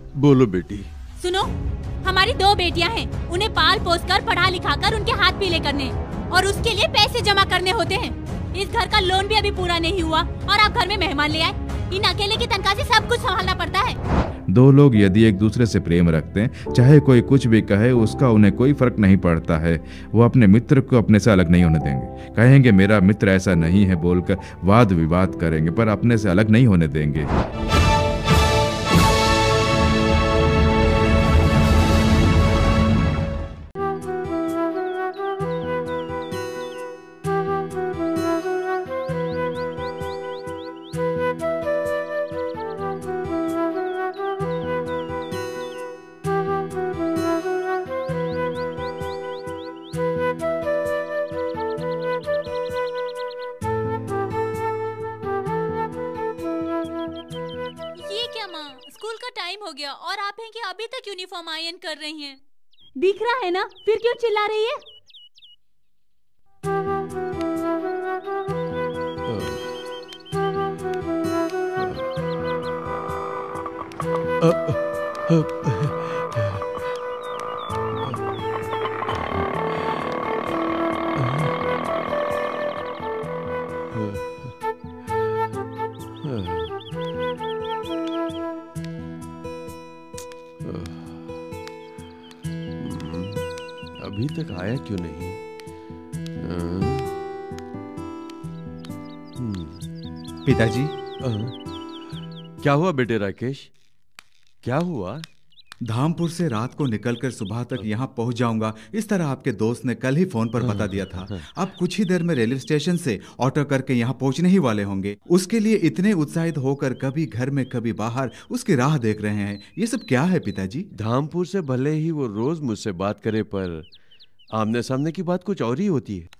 बोलो बेटी। सुनो, हमारी 2 बेटियां हैं, उन्हें पाल पोस कर पढ़ा लिखा कर उनके हाथ पीले करने और उसके लिए पैसे जमा करने होते हैं। इस घर का लोन भी अभी पूरा नहीं हुआ और आप घर में मेहमान ले आए। इन अकेले की तनख्वाह से सब कुछ संभालना पड़ता है। 2 लोग यदि एक दूसरे से प्रेम रखते हैं, चाहे कोई कुछ भी कहे, उसका उन्हें कोई फर्क नहीं पड़ता है। वो अपने मित्र को अपने से अलग नहीं होने देंगे। कहेंगे मेरा मित्र ऐसा नहीं है बोलकर वाद विवाद करेंगे, पर अपने से अलग नहीं होने देंगे। और आप हैं कि अभी तक यूनिफॉर्म आयरन कर रही हैं। दिख रहा है ना, फिर क्यों चिल्ला रही है? अभी तक आया क्यों नहीं? पिताजी। क्या हुआ बेटे राकेश, क्या हुआ? धामपुर से रात को निकलकर सुबह तक यहाँ पहुँच जाऊंगा, इस तरह आपके दोस्त ने कल ही फोन पर बता दिया था। आप कुछ ही देर में रेलवे स्टेशन से ऑटो करके यहाँ पहुँचने ही वाले होंगे। उसके लिए इतने उत्साहित होकर कभी घर में कभी बाहर उसकी राह देख रहे हैं। ये सब क्या है पिताजी? धामपुर से भले ही वो रोज मुझसे बात करे, पर आमने सामने की बात कुछ और ही होती है।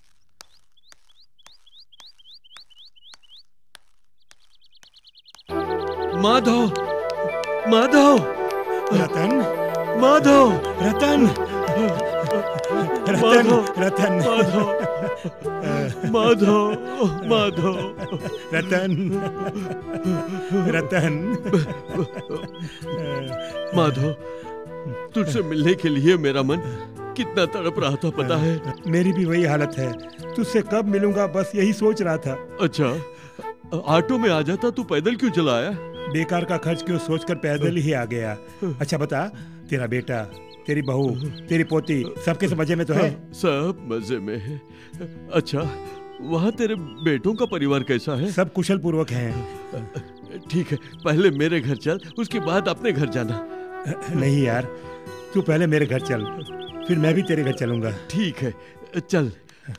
माधव, माधव, रतन, माधव, रतन, रतन, रतन, माधव, माधव, माधव, रतन, रतन, माधव, तुझसे मिलने के लिए मेरा मन कितना तड़प रहा था पता है? मेरी भी वही हालत है। तुझसे कब मिलूंगा बस यही सोच रहा था। अच्छा, ऑटो में आ जाता, तू पैदल क्यों चला आया? बेकार का खर्च क्यों सोचकर पैदल ही आ गया। अच्छा बता, तेरा बेटा, तेरी बहू, तेरी पोती सबके सब मजे में तो है? सब मजे में है। अच्छा, वहाँ तेरे बेटों का परिवार कैसा है? सब कुशल पूर्वक हैं। ठीक है, पहले मेरे घर चल, उसके बाद अपने घर जाना। नहीं यार, तू पहले मेरे घर चल, फिर मैं भी तेरे घर चलूंगा। ठीक है, चल।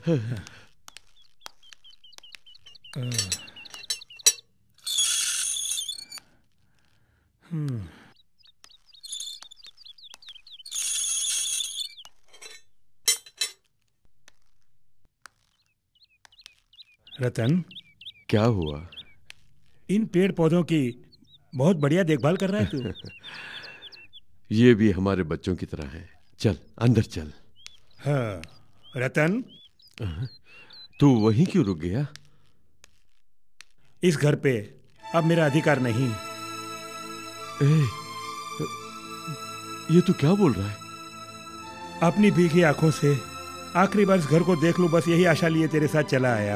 रतन, क्या हुआ? इन पेड़ पौधों की बहुत बढ़िया देखभाल कर रहा है तू। ये भी हमारे बच्चों की तरह है। चल अंदर चल। हाँ, रतन, तू वहीं क्यों रुक गया? इस घर पे अब मेरा अधिकार नहीं। ये तू क्या बोल रहा है? अपनी भीगी आंखों से आखिरी बार इस घर को देख लूं, बस यही आशा लिए तेरे साथ चला आया।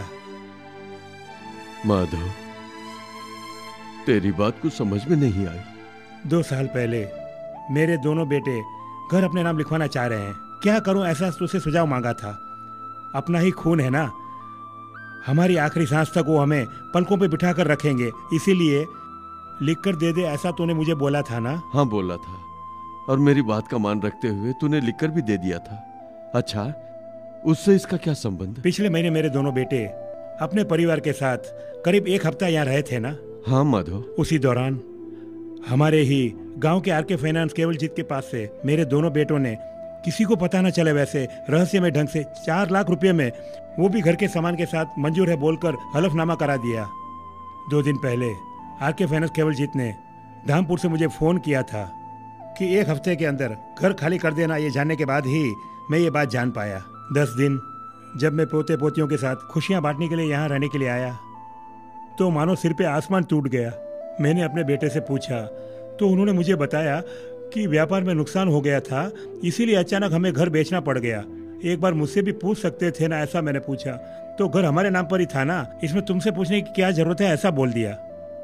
माधव, तेरी बात कुछ समझ में नहीं आई। 2 साल पहले मेरे दोनों बेटे घर अपने नाम लिखवाना चाह रहे हैं। क्या करूं, ऐसा तुझसे सुझाव मांगा था। अपना ही खून है ना, हमारी आखिरी सांस तक वो हमें पलकों पे बिठा कर रखेंगे, इसीलिए लिख कर दे दे, ऐसा तूने मुझे बोला था ना? हाँ बोला था, और मेरी बात का मान रखते हुए तूने लिखकर भी दे दिया था। अच्छा, उससे इसका क्या संबंध? पिछले महीने मेरे दोनों बेटे अपने परिवार के साथ करीब 1 हफ्ता यहाँ रहे थे ना? हाँ माधव। उसी दौरान हमारे ही गांव के आरके फाइनेंस केवलजीत के पास से मेरे दोनों बेटों ने किसी को पता न चले वैसे रहस्यमय ढंग से 4 लाख रुपए में, वो भी घर के सामान के साथ, मंजूर है बोलकर हलफनामा करा दिया। 2 दिन पहले आरके फाइनेंस केवलजीत ने धामपुर से मुझे फोन किया था कि 1 हफ्ते के अंदर घर खाली कर देना। ये जानने के बाद ही मैं ये बात जान पाया। 10 दिन जब मैं पोते पोतियों के साथ खुशियां बांटने के लिए यहाँ रहने के लिए आया, तो मानो सिर पे आसमान टूट गया। मैंने अपने बेटे से पूछा, तो उन्होंने मुझे बताया कि व्यापार में नुकसान हो गया था, इसीलिए अचानक हमें घर बेचना पड़ गया। एक बार मुझसे भी पूछ सकते थे ना, ऐसा मैंने पूछा तो घर हमारे नाम पर ही था ना, इसमें तुमसे पूछने की क्या जरूरत है, ऐसा बोल दिया।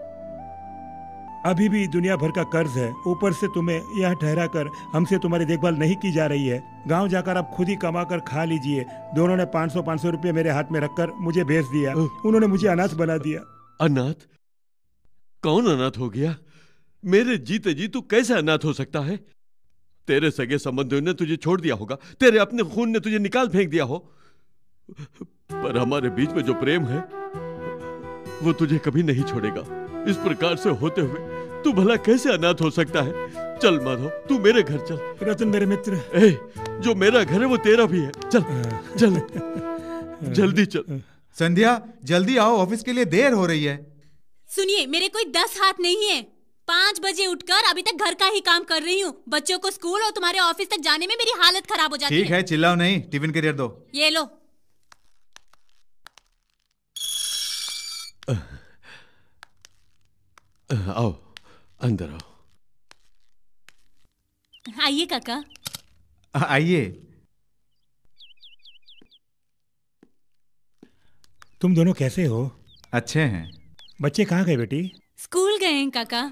अभी भी दुनिया भर का कर्ज है, ऊपर से तुम्हें यह ठहरा कर हमसे तुम्हारी देखभाल नहीं की जा रही है। गांव जाकर आप खुद ही कमा कर खा लीजिए। दोनों ने 500 रुपये मेरे हाथ में रखकर मुझे भेज दिया। उन्होंने मुझे अनाथ बना दिया। अनाथ? कौन अनाथ हो गया? मेरे जीते जी तू कैसे अनाथ हो सकता है? तेरे सगे संबंधियों ने तुझे छोड़ दिया होगा, तेरे अपने खून ने तुझे निकाल फेंक दिया हो, पर हमारे बीच में जो प्रेम है वो तुझे कभी नहीं छोड़ेगा। इस प्रकार से होते हुए तू भला कैसे अनाथ हो सकता है? चल माधव, तू मेरे घर चल। रतन मेरे मित्र। जो मेरा घर है वो तेरा भी है। चल चल जल्दी चल। संध्या, जल्दी आओ, ऑफिस के लिए देर हो रही है। सुनिए, मेरे कोई 10 हाथ नहीं है। 5 बजे उठकर अभी तक घर का ही काम कर रही हूँ। बच्चों को स्कूल और तुम्हारे ऑफिस तक जाने में मेरी हालत खराब हो जाती है। ठीक है, चिल्लाओ नहीं, टिफिन कैरियर दो। ये लो। आओ, अंदर आओ। आइए काका। आइए। तुम दोनों कैसे हो? अच्छे हैं। बच्चे कहाँ गए बेटी? स्कूल गए हैं काका।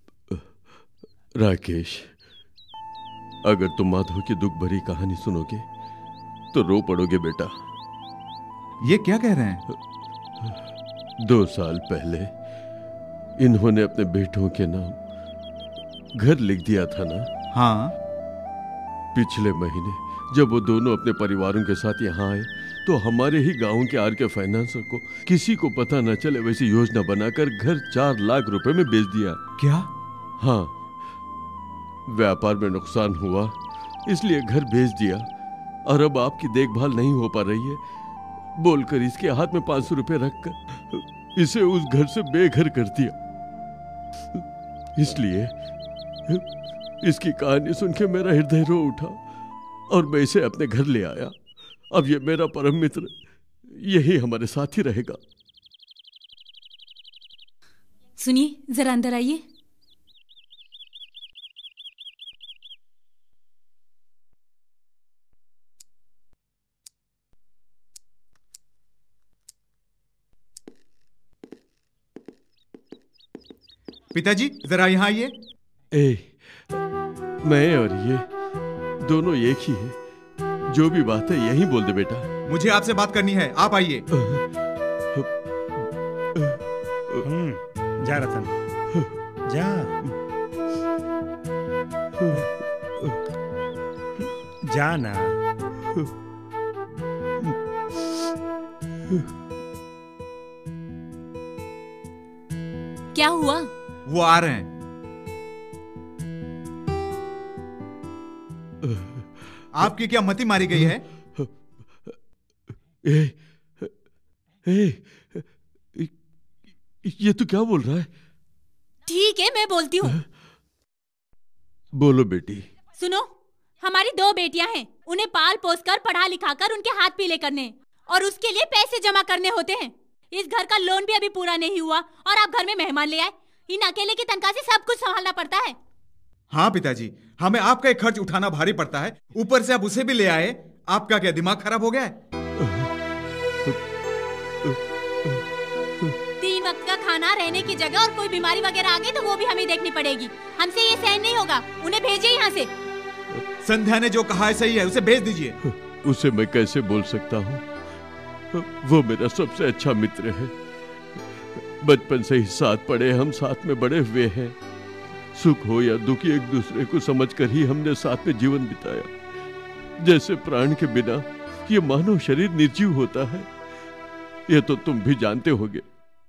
राकेश, अगर तुम माधव की दुख भरी कहानी सुनोगे तो रो पड़ोगे बेटा। ये क्या कह रहे हैं? 2 साल पहले इन्होंने अपने बेटों के नाम घर लिख दिया था ना? हाँ। पिछले महीने जब वो दोनों अपने परिवारों के साथ यहाँ आए तो हमारे ही गांव के आर के फाइनेंसर को किसी को पता न चले वैसी योजना बनाकर घर 4 लाख रुपए में बेच दिया। क्या? हाँ, व्यापार में नुकसान हुआ इसलिए घर बेच दिया और अब आपकी देखभाल नहीं हो पा रही है बोलकर इसके हाथ में 500 रुपए रखकर इसे उस घर से बेघर कर दिया। इसलिए इसकी कहानी सुन के मेरा हृदय रो उठा और मैं इसे अपने घर ले आया। अब ये मेरा परम मित्र यही हमारे साथ ही रहेगा। सुनिए, जरा अंदर आइए। पिताजी, जरा यहाँ आइए। मैं और ये दोनों एक ही है। जो भी बात है यही बोल दे बेटा। मुझे आपसे बात करनी है, आप आइए। जा रतन, जा। जाना। क्या हुआ? वो आ रहे हैं। आपकी क्या मति मारी गई है? ये तू क्या बोल रहा है? ठीक है, मैं बोलती हूँ। बोलो बेटी। सुनो, हमारी 2 बेटियां हैं। उन्हें पाल पोस कर पढ़ा लिखा कर उनके हाथ पीले करने और उसके लिए पैसे जमा करने होते हैं। इस घर का लोन भी अभी पूरा नहीं हुआ और आप घर में मेहमान ले आए। इन अकेले की तनख्वाह से सब कुछ संभालना पड़ता है। हाँ पिताजी, हमें आपका एक खर्च उठाना भारी पड़ता है, ऊपर से आप उसे भी ले आए। आपका क्या दिमाग खराब हो गया है? 3 वक्त का खाना, रहने की जगह और कोई बीमारी वगैरह आ गई तो वो भी हमें देखनी पड़ेगी। हमसे ये सहन नहीं होगा। उन्हें भेजिए यहाँ से। संध्या ने जो कहा है सही है, उसे भेज दीजिए। उसे मैं कैसे बोल सकता हूँ? वो मेरा सबसे अच्छा मित्र है। बचपन से ही साथ पढ़े, हम साथ में बड़े हुए हैं। सुख हो या दुख एक दूसरे को समझकर ही हमने साथ में जीवन बिताया। जैसे प्राण के बिना ये मानव शरीर निर्जीव होता है, ये तो तुम भी जानते होगे।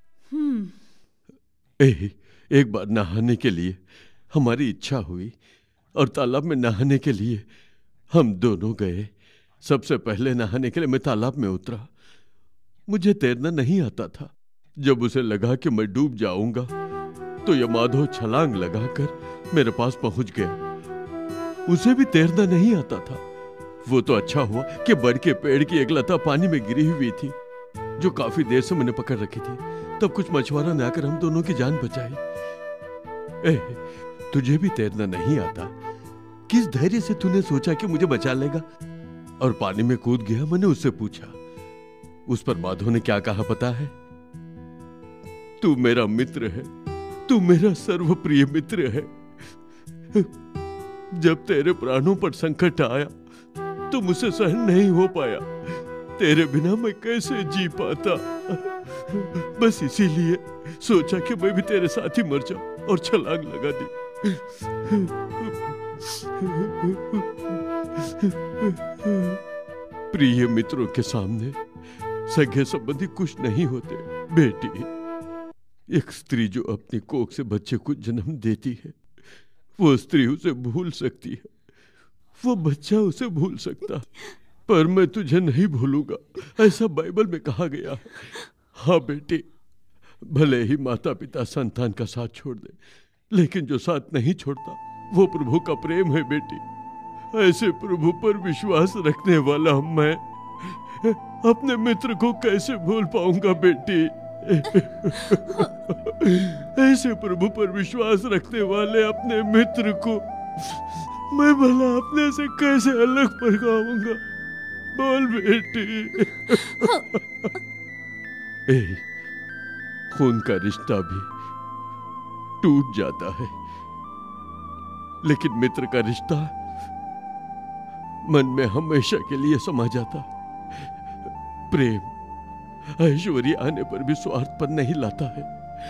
एक बार नहाने के लिए हमारी इच्छा हुई और तालाब में नहाने के लिए हम दोनों गए। सबसे पहले नहाने के लिए मैं तालाब में उतरा। मुझे तैरना नहीं आता था। जब उसे लगा कि मैं डूब जाऊंगा तो यह माधव छलांग लगाकर मेरे पास पहुंच गया। उसे भी तैरना नहीं आता था। वो तो अच्छा हुआ कि बड़ के पेड़ की एक लता पानी में गिरी हुई थी जो काफी देर से मैंने पकड़ रखी थी। तब कुछ मछुआरों ने आकर हम दोनों की जान बचाई। तुझे भी तैरना नहीं आता? किस धैर्य से तूने सोचा कि मुझे बचा लेगा और पानी में कूद गया? मैंने उससे पूछा। उस पर माधव ने क्या कहा पता है? तू मेरा मित्र है, तू मेरा सर्वप्रिय मित्र है। जब तेरे प्राणों पर संकट आया तो मुझसे सहन नहीं हो पाया। तेरे बिना मैं कैसे जी पाता? बस इसीलिए सोचा कि मैं भी तेरे साथ ही मर जाऊं और छलांग लगा दी। प्रिय मित्रों के सामने सगे संबंधी कुछ नहीं होते बेटी। एक स्त्री जो अपनी कोख से बच्चे को जन्म देती है, वो स्त्री उसे भूल सकती है, वो बच्चा उसे भूल सकता, पर मैं तुझे नहीं भूलूंगा, ऐसा बाइबल में कहा गया है। हाँ बेटी, भले ही माता पिता संतान का साथ छोड़ दे, लेकिन जो साथ नहीं छोड़ता वो प्रभु का प्रेम है बेटी। ऐसे प्रभु पर विश्वास रखने वाला मैं अपने मित्र को कैसे भूल पाऊंगा बेटी? ऐसे प्रभु पर विश्वास रखने वाले अपने मित्र को मैं भला अपने से कैसे अलग पकाऊंगा? बोल बेटी। खून का रिश्ता भी टूट जाता है, लेकिन मित्र का रिश्ता मन में हमेशा के लिए समा जाता। प्रेम ऐश्वर्य आने पर भी स्वार्थ पर नहीं लाता है,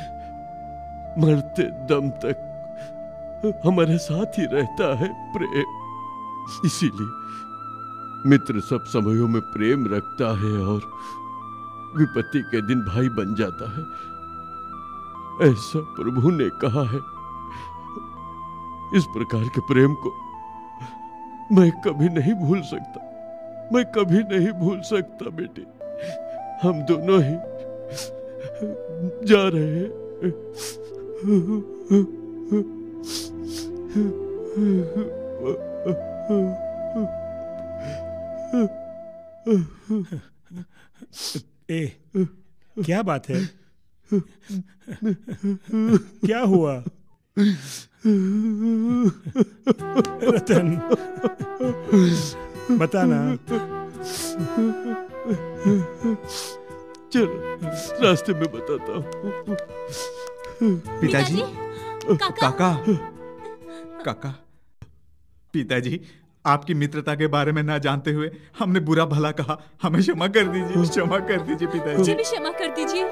मरते दम तक हमारे साथ ही रहता है प्रेम। इसीलिए मित्र सब समयों में प्रेम रखता है और विपत्ति के दिन भाई बन जाता है, ऐसा प्रभु ने कहा है। इस प्रकार के प्रेम को मैं कभी नहीं भूल सकता, मैं कभी नहीं भूल सकता बेटी। हम दोनों ही जा रहे हैं। क्या बात है? क्या हुआ रतन? बताना। चलो रास्ते में बताता हूँ। पिताजी, काका। काका, पिताजी, आपकी मित्रता के बारे में ना जानते हुए हमने बुरा भला कहा, हमें क्षमा कर दीजिए, क्षमा कर दीजिए पिताजी। मुझे भी क्षमा कर दीजिए।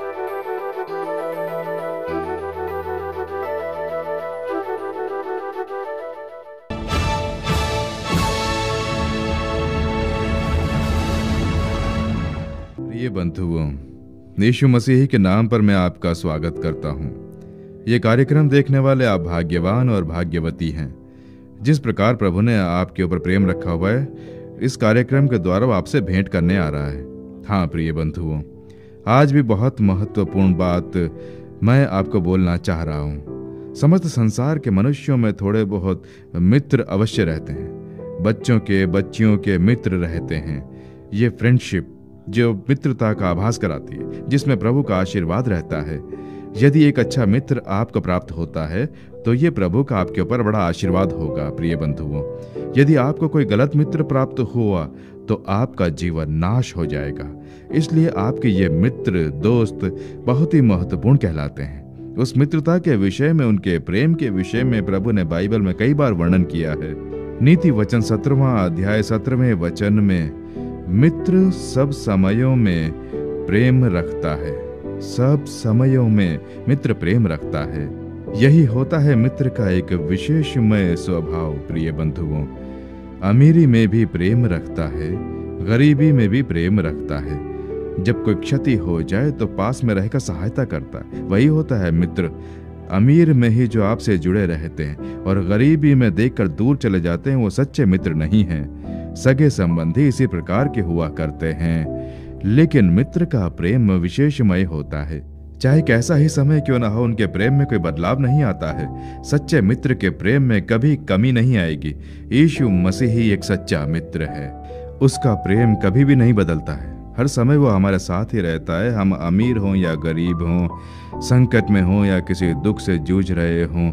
प्रिय बंधुओं, यीशु मसीह के नाम पर मैं आपका स्वागत करता हूँ। ये कार्यक्रम देखने वाले आप भाग्यवान और भाग्यवती हैं। जिस प्रकार प्रभु ने आपके ऊपर प्रेम रखा हुआ है, इस कार्यक्रम के द्वारा वो आपसे भेंट करने आ रहा है। हाँ प्रिय बंधुओं, आज भी बहुत महत्वपूर्ण बात मैं आपको बोलना चाह रहा हूँ। समस्त संसार के मनुष्यों में थोड़े बहुत मित्र अवश्य रहते हैं, बच्चों के बच्चियों के मित्र रहते हैं। ये फ्रेंडशिप जो मित्रता का आभास कराती है, जिसमें प्रभु का आशीर्वाद रहता है। यदि एक अच्छा मित्र आपको प्राप्त होता है तो ये प्रभु का आपके ऊपर बड़ा आशीर्वाद होगा। प्रिय बंधुओं, यदि आपको कोई गलत मित्र प्राप्त हुआ तो आपका जीवन नाश हो जाएगा। इसलिए आपके ये मित्र दोस्त बहुत ही महत्वपूर्ण कहलाते हैं। उस मित्रता के विषय में, उनके प्रेम के विषय में प्रभु ने बाइबल में कई बार वर्णन किया है। नीति वचन 17वां अध्याय 17वें वचन में मित्र सब समयों में प्रेम रखता है। सब समयों में मित्र प्रेम रखता है। यही होता है मित्र का एक विशेषमय स्वभाव। प्रिय बंधुओं, अमीरी में भी प्रेम रखता है, गरीबी में भी प्रेम रखता है। जब कोई क्षति हो जाए तो पास में रहकर सहायता करता है, वही होता है मित्र। अमीर में ही जो आपसे जुड़े रहते हैं और गरीबी में देखकर दूर चले जाते हैं, वो सच्चे मित्र नहीं हैं। सगे संबंधी इसी प्रकार के हुआ करते हैं, लेकिन मित्र का प्रेम विशेषमय होता है। चाहे कैसा ही समय क्यों ना हो, उनके प्रेम में कोई बदलाव नहीं आता है। सच्चे मित्र के प्रेम में कभी कमी नहीं आएगी। यीशु मसीह ही एक सच्चा मित्र है। उसका प्रेम कभी भी नहीं बदलता है। हर समय वो हमारे साथ ही रहता है। हम अमीर हों या गरीब हों, संकट में हों या किसी दुख से जूझ रहे हों,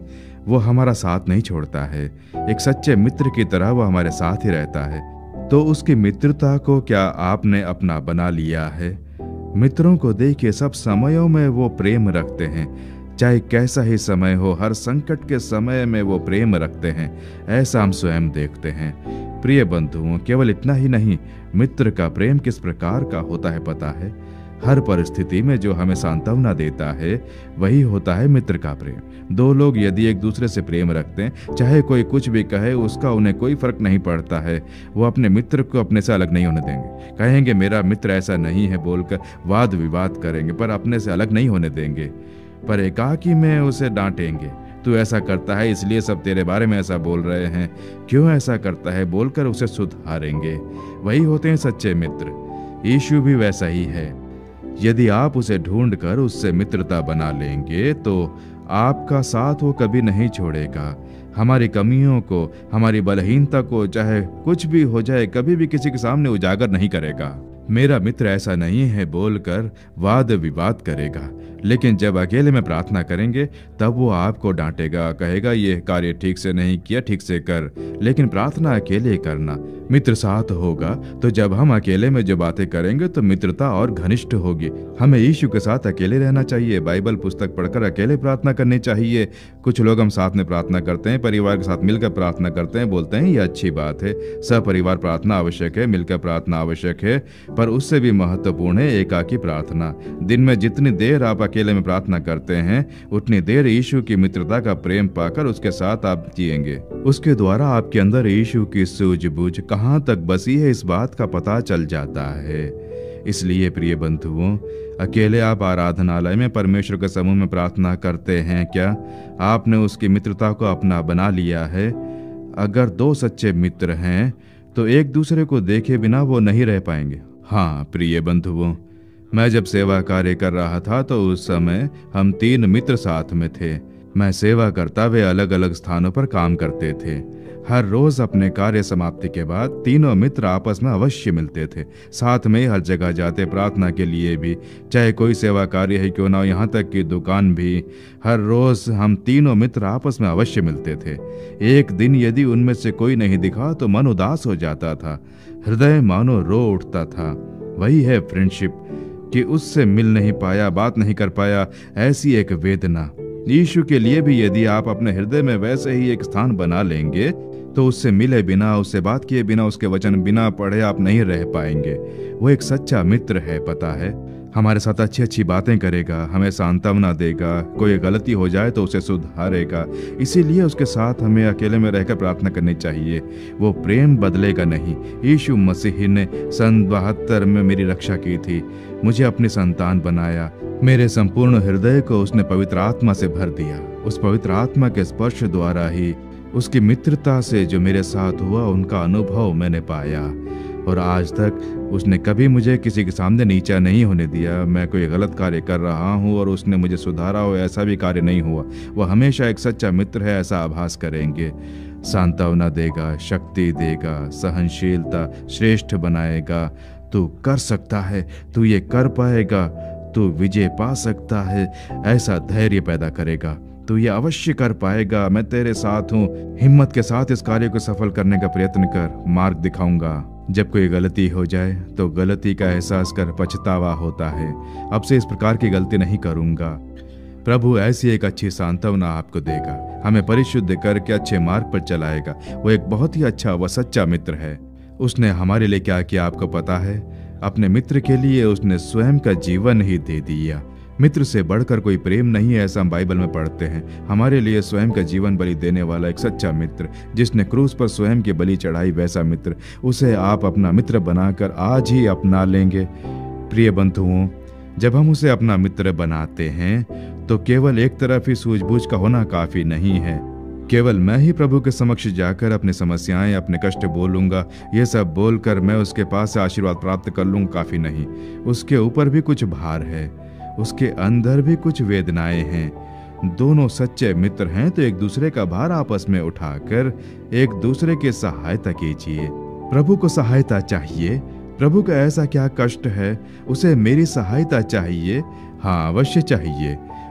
वो हमारा साथ नहीं छोड़ता है। एक सच्चे मित्र की तरह वो हमारे साथ ही रहता है। तो उसकी मित्रता को क्या आपने अपना बना लिया है? मित्रों को देखिए, सब समयों में वो प्रेम रखते हैं, चाहे कैसा ही समय हो, हर संकट के समय में वो प्रेम रखते हैं। ऐसा हम स्वयं देखते हैं। प्रिय बंधुओं, केवल इतना ही नहीं, मित्र का प्रेम किस प्रकार का होता है पता है? हर परिस्थिति में जो हमें सांत्वना देता है वही होता है मित्र का प्रेम। दो लोग यदि एक दूसरे से प्रेम रखते हैं, चाहे कोई कुछ भी कहे, उसका उन्हें कोई फर्क नहीं पड़ता है। वो अपने मित्र को अपने से अलग नहीं होने देंगे। कहेंगे मेरा मित्र ऐसा नहीं है बोलकर वाद विवाद करेंगे, पर अपने से अलग नहीं होने देंगे। पर एकाकी में उसे डांटेंगे, तू ऐसा करता है इसलिए सब तेरे बारे में ऐसा बोल रहे हैं, क्यों ऐसा करता है बोलकर उसे सुधारेंगे। वही होते हैं सच्चे मित्र। यीशु भी वैसा ही है। यदि आप उसे ढूंढकर उससे मित्रता बना लेंगे तो आपका साथ वो कभी नहीं छोड़ेगा। हमारी कमियों को, हमारी बलहीनता को, चाहे कुछ भी हो जाए, कभी भी किसी के सामने उजागर नहीं करेगा। मेरा मित्र ऐसा नहीं है बोलकर वाद विवाद करेगा, लेकिन जब अकेले में प्रार्थना करेंगे तब वो आपको डांटेगा, कहेगा ये कार्य ठीक से नहीं किया, ठीक से कर। लेकिन प्रार्थना अकेले करना। मित्र साथ होगा तो जब हम अकेले में जो बातें करेंगे तो मित्रता और घनिष्ठ होगी। हमें यीशु के साथ अकेले रहना चाहिए, बाइबल पुस्तक पढ़कर अकेले प्रार्थना करनी चाहिए। कुछ लोग हम साथ में प्रार्थना करते हैं, परिवार के साथ मिलकर प्रार्थना करते हैं, बोलते हैं ये अच्छी बात है, सहपरिवार प्रार्थना आवश्यक है, मिलकर प्रार्थना आवश्यक है, पर उससे भी महत्वपूर्ण है एकाकी प्रार्थना। दिन में जितनी देर आप अकेले में प्रार्थना करते हैं उतनी देर यीशु की मित्रता का प्रेम पाकर उसके साथ आप जिएंगे। उसके द्वारा आपके अंदर यीशु की सूझबूझ कहाँ तक बसी है इस बात का पता चल जाता है। इसलिए प्रिय बंधुओं, अकेले आप आराधनालय में परमेश्वर के समूह में प्रार्थना करते हैं क्या? आपने उसकी मित्रता को अपना बना लिया है? अगर दो सच्चे मित्र हैं तो एक दूसरे को देखे बिना वो नहीं रह पाएंगे। हाँ प्रिय बंधुओं, मैं जब सेवा कार्य कर रहा था तो उस समय हम 3 मित्र साथ में थे। मैं सेवा करता, वे अलग अलग स्थानों पर काम करते थे। हर रोज अपने कार्य समाप्ति के बाद तीनों मित्र आपस में अवश्य मिलते थे, साथ में हर जगह जाते प्रार्थना के लिए भी, चाहे कोई सेवा कार्य है क्यों ना हो, यहाँ तक कि दुकान भी। हर रोज हम तीनों मित्र आपस में अवश्य मिलते थे। एक दिन यदि उनमें से कोई नहीं दिखा तो मन उदास हो जाता था, हृदय मानो रो उठता था। वही है फ्रेंडशिप, कि उससे मिल नहीं पाया, बात नहीं कर पाया, ऐसी एक वेदना। यीशु के लिए भी यदि आप अपने हृदय में वैसे ही एक स्थान बना लेंगे तो उससे मिले बिना, उससे बात किए बिना, उसके वचन बिना पढ़े आप नहीं रह पाएंगे। वो एक सच्चा मित्र है, पता है। हमारे साथ अच्छी अच्छी बातें करेगा, हमें सांत्वना देगा, कोई गलती हो जाए तो उसे सुधारेगा। इसीलिए उसके साथ हमें अकेले में रहकर प्रार्थना करनी चाहिए। वो प्रेम बदलेगा नहीं। यीशु मसीह ने सन 72 में मेरी रक्षा की थी, मुझे अपनी संतान बनाया, मेरे संपूर्ण हृदय को उसने पवित्र आत्मा से भर दिया। उस पवित्र आत्मा के स्पर्श द्वारा ही, उसकी मित्रता से जो मेरे साथ हुआ, उनका अनुभव मैंने पाया। और आज तक उसने कभी मुझे किसी के सामने नीचा नहीं होने दिया। मैं कोई गलत कार्य कर रहा हूँ और उसने मुझे सुधारा हो, ऐसा भी कार्य नहीं हुआ। वह हमेशा एक सच्चा मित्र है, ऐसा आभास करेंगे। सांत्वना देगा, शक्ति देगा, सहनशीलता, श्रेष्ठ बनाएगा। तू कर सकता है, तू ये कर पाएगा, तू विजय पा सकता है, ऐसा धैर्य पैदा करेगा। तू ये अवश्य कर पाएगा, मैं तेरे साथ हूँ, हिम्मत के साथ इस कार्य को सफल करने का प्रयत्न कर, मार्ग दिखाऊंगा। जब कोई गलती हो जाए तो गलती का एहसास कर पछतावा होता है, अब से इस प्रकार की गलती नहीं करूंगा। प्रभु ऐसी एक अच्छी सांत्वना आपको देगा, हमें परिशुद्ध करके अच्छे मार्ग पर चलाएगा। वो एक बहुत ही अच्छा व सच्चा मित्र है। उसने हमारे लिए क्या किया आपको पता है? अपने मित्र के लिए उसने स्वयं का जीवन ही दे दिया। मित्र से बढ़कर कोई प्रेम नहीं है, ऐसा हम बाइबल में पढ़ते हैं। हमारे लिए स्वयं का जीवन बलि देने वाला एक सच्चा मित्र, जिसने क्रूस पर स्वयं की बलि चढ़ाई, वैसा मित्र, उसे आप अपना मित्र बनाकर आज ही अपना लेंगे। प्रिय बंधुओं, जब हम उसे अपना मित्र बनाते हैं तो केवल एक तरफ ही सूझबूझ का होना काफी नहीं है। केवल मैं ही प्रभु के समक्ष जाकर अपनी समस्याएं, अपने कष्ट बोलूंगा, ये सब बोलकर मैं उसके पास से आशीर्वाद प्राप्त कर लूंगा, काफी नहीं। उसके ऊपर भी कुछ भार है, उसके अंदर भी कुछ वेदनाएं हैं। दोनों सच्चे मित्र हैं तो एक दूसरे का भार आपस में उठाकर एक दूसरे की सहायता कीजिए। प्रभु को सहायता चाहिए, प्रभु का ऐसा क्या कष्ट है, उसे मेरी सहायता चाहिए। हाँ, अवश्य चाहिए।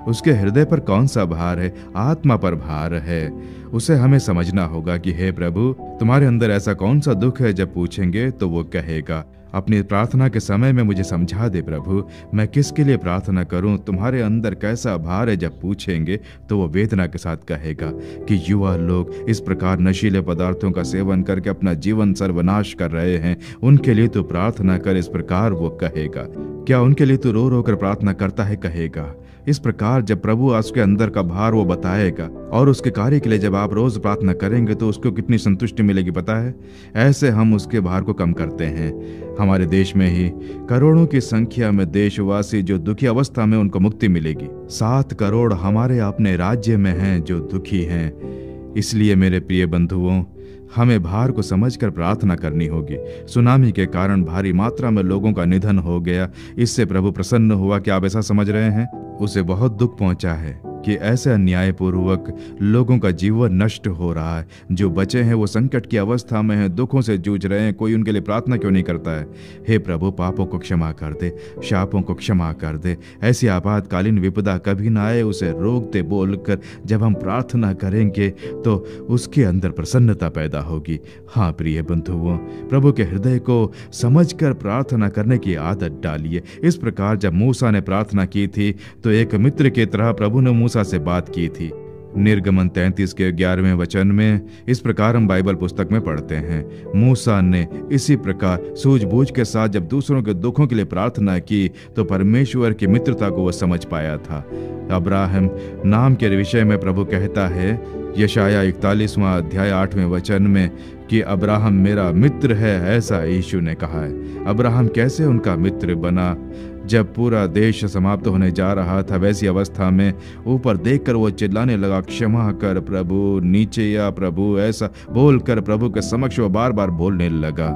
उसके हृदय पर कौन सा भार है? आत्मा पर भार है। उसे हमें समझना होगा कि हे प्रभु, तुम्हारे अंदर ऐसा कौन सा दुख है? जब पूछेंगे तो वो कहेगा। अपनी प्रार्थना के समय में मुझे समझा दे प्रभु, मैं किसके लिए प्रार्थना करूं? तुम्हारे अंदर कैसा भार है? जब पूछेंगे तो वो वेदना के साथ कहेगा कि युवा लोग इस प्रकार नशीले पदार्थों का सेवन करके अपना जीवन सर्वनाश कर रहे हैं, उनके लिए तो प्रार्थना कर। इस प्रकार वो कहेगा। क्या उनके लिए तो रो रो कर प्रार्थना करता है? कहेगा। इस प्रकार जब प्रभु उसके अंदर का भार वो बताएगा और उसके कार्य के लिए जब आप रोज प्रार्थना करेंगे तो उसको कितनी संतुष्टि मिलेगी पता है? ऐसे हम उसके भार को कम करते हैं। हमारे देश में ही करोड़ों की संख्या में देशवासी जो दुखी अवस्था में, उनको मुक्ति मिलेगी। 7 करोड़ हमारे अपने राज्य में हैं जो दुखी हैं। इसलिए मेरे प्रिय बंधुओं, हमें भार को समझकर प्रार्थना करनी होगी। सुनामी के कारण भारी मात्रा में लोगों का निधन हो गया। इससे प्रभु प्रसन्न हुआ। क्या आप ऐसा समझ रहे हैं? उसे बहुत दुख पहुंचा है कि ऐसे अन्यायपूर्वक लोगों का जीवन नष्ट हो रहा है। जो बचे हैं वो संकट की अवस्था में हैं, दुखों से जूझ रहे हैं। कोई उनके लिए प्रार्थना क्यों नहीं करता है? हे प्रभु, पापों को क्षमा कर दे, शापों को क्षमा कर दे। ऐसी आपातकालीन विपदा कभी ना आए, उसे रोक दे बोलकर जब हम प्रार्थना करेंगे तो उसके अंदर प्रसन्नता पैदा होगी। हाँ प्रिय बंधुओं, प्रभु के हृदय को समझकर प्रार्थना करने की आदत डालिए। इस प्रकार जब मूसा ने प्रार्थना की थी तो एक मित्र की तरह प्रभु ने मूसा से बात की थी। निर्गमन 33 के 11वें वचन में इस प्रकार हम बाइबल पुस्तक में पढ़ते हैं, मूसा ने इसी प्रकार सूझबूझ के साथ जब दूसरों के दुखों के लिए प्रार्थना की तो परमेश्वर की मित्रता को वह समझ पाया था। अब्राहम नाम के विषय में प्रभु कहता है यशाया 41वां अध्याय 8वें वचन में कि अब्राहम मेरा मित्र है, ऐसा यीशु ने कहा है। अब्राहम कैसे उनका मित्र बना? जब पूरा देश समाप्त होने जा रहा था, वैसी अवस्था में ऊपर देखकर वो चिल्लाने लगा, क्षमा कर प्रभु, नीचे या प्रभु, ऐसा बोलकर प्रभु के समक्ष वो बार बार बोलने लगा।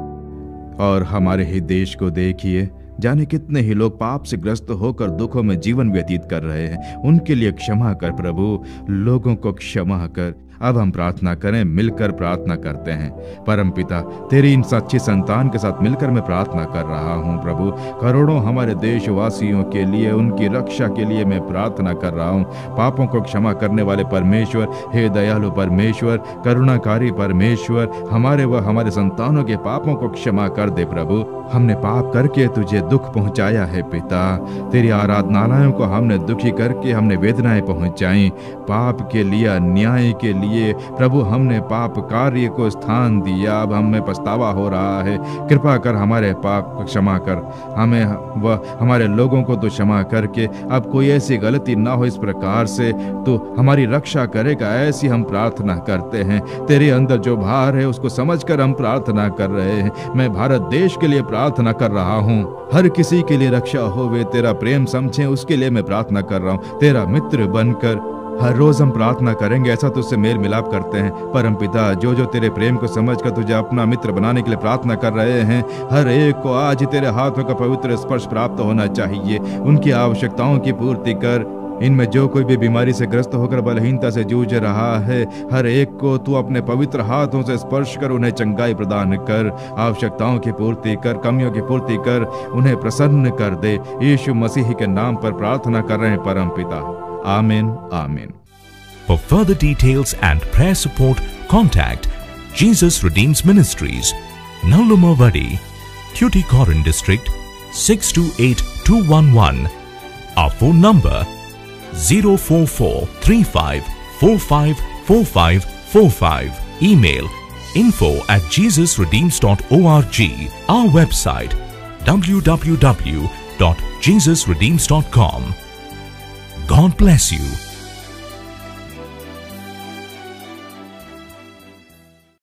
और हमारे ही देश को देखिए, जाने कितने ही लोग पाप से ग्रस्त होकर दुखों में जीवन व्यतीत कर रहे हैं। उनके लिए क्षमा कर प्रभु, लोगों को क्षमा कर। अब हम प्रार्थना करें, मिलकर प्रार्थना करते हैं। परमपिता, तेरी इन सच्ची संतान के साथ मिलकर मैं प्रार्थना कर रहा हूं प्रभु। करोड़ों हमारे देशवासियों के लिए, उनकी रक्षा के लिए मैं प्रार्थना कर रहा हूं। पापों को क्षमा करने वाले परमेश्वर, हे दयालु परमेश्वर, करुणाकारी परमेश्वर, हमारे व हमारे संतानों के पापों को क्षमा कर दे प्रभु। हमने पाप करके तुझे दुख पहुंचाया है पिता। तेरी आराधनालयों को हमने दुखी करके हमने वेदनाएं पहुंचाई। पाप के लिए, अन्याय के लिए प्रभु हमने पाप कार्य को स्थान दिया। अब हमें पछतावा हो रहा है। कृपा कर हमारे पाप को क्षमा कर, हमें व हमारे लोगों को तो क्षमा करके अब कोई ऐसी गलती ना हो। इस प्रकार से तो हमारी रक्षा करेगा, ऐसी हम प्रार्थना करते हैं। तेरे अंदर जो भार है उसको समझकर हम प्रार्थना कर रहे हैं। मैं भारत देश के लिए प्रार्थना कर रहा हूँ। हर किसी के लिए रक्षा हो, वे तेरा प्रेम समझें, उसके लिए मैं प्रार्थना कर रहा हूँ। तेरा मित्र बनकर हर रोज हम प्रार्थना करेंगे, ऐसा तुझसे मेल मिलाप करते हैं। परमपिता, जो जो तेरे प्रेम को समझकर तुझे अपना मित्र बनाने के लिए प्रार्थना कर रहे हैं, हर एक को आज तेरे हाथों का पवित्र स्पर्श प्राप्त होना चाहिए। उनकी आवश्यकताओं की पूर्ति कर। इनमें जो कोई भी बीमारी से ग्रस्त होकर बलहीनता से जूझ रहा है, हर एक को तू अपने पवित्र हाथों से स्पर्श कर, उन्हें चंगाई प्रदान कर, आवश्यकताओं की पूर्ति कर, कमियों की पूर्ति कर, उन्हें प्रसन्न कर दे। यीशु मसीह के नाम पर प्रार्थना कर रहे हैं परम पिता, आमीन आमीन। For further details and prayer support, contact Jesus Redeems Ministries, Nallumavadi, Tuticorin District, 628211. Our phone number 04435454545. Email info@jesusredeems.org. Our website www.jesusredeems.com. God bless you.